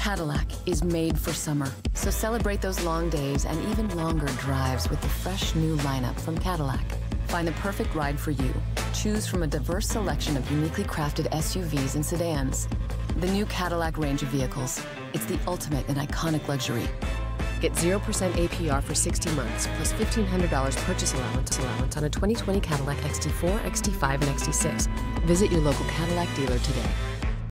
Cadillac is made for summer, so celebrate those long days and even longer drives with the fresh new lineup from Cadillac. Find the perfect ride for you. Choose from a diverse selection of uniquely crafted SUVs and sedans. The new Cadillac range of vehicles. It's the ultimate in iconic luxury. Get 0% APR for 60 months, plus $1,500 purchase allowance on a 2020 Cadillac XT4, XT5, and XT6. Visit your local Cadillac dealer today.